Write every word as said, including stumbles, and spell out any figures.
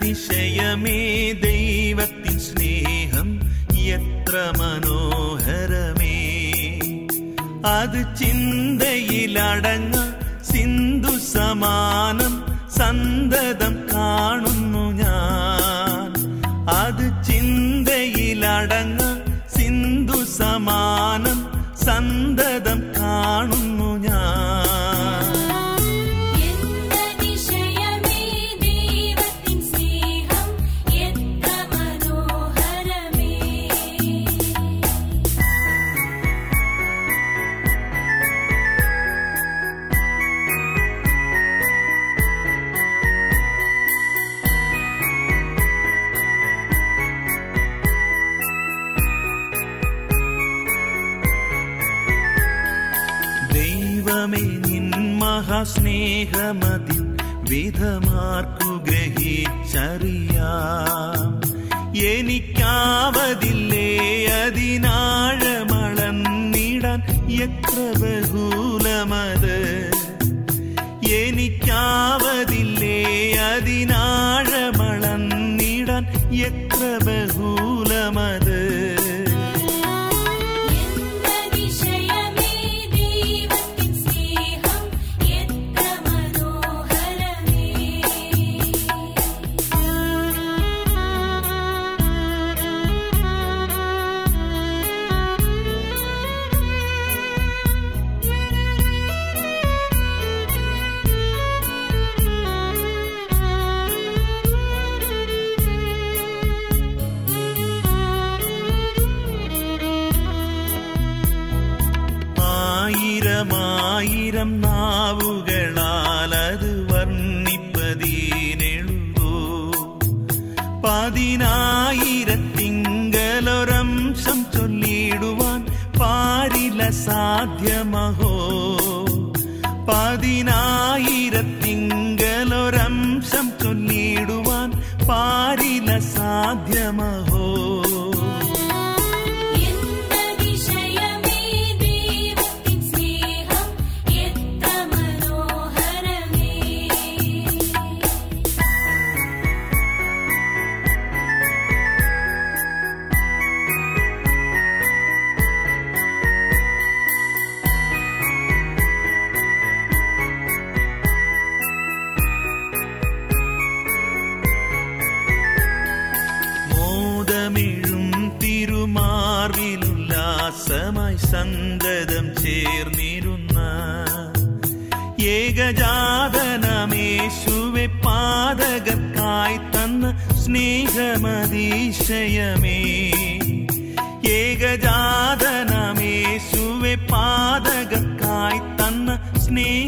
എന്തിനതിശയമേ ദൈവത്തിൻ സ്നേഹം എത്ര മനോഹരമേ. അത് ചിന്തയിലടങ്ങ സിന്ധു സമാനം സന്തതം കാണുന്നു ഞാൻ. അത് ചിന്തയിലടങ്ങ സിന്ധു സമാനം സന്തതം കാണുന്നു ഞാൻ. ദൈവമേ നിൻ മഹാസ്നേഹമതിൻ വിധമാർക്കു ഗ്രഹിച്ചറിയാം. എനിക്കാവതില്ലേ അതിനാഴമളന്നിടാൻ എത്ര ബഹുലമത്. എനിക്കാവതില്ലേ അതിനാഴമളന്നിടാൻ എത്ര ബഹുലമത്. ആയിരമായിരം നാവുകളാൽ അത് വർണ്ണിപ്പതീനെഴുതോ. പതിനായിരത്തിങ്കലൊരംശം ചൊല്ലിടുവാൻ പാരില സാധ്യമഹോ. പതിനായിരത്തിങ്കലൊരംശം ചൊല്ലിടുവാൻ പാരില സാധ്യമഹോ. മോദമിഴും തിരുമാർവിലുല്ലാസമായി സന്തതം ചേർന്നിരുന്ന ഏകജാതനമേശുവെ പാതകർക്കായി തന്ന സ്നേഹമതിശയമേ. ഏകജാതനമേശുവെ പാതകർക്കായി തന്ന സ്നേഹ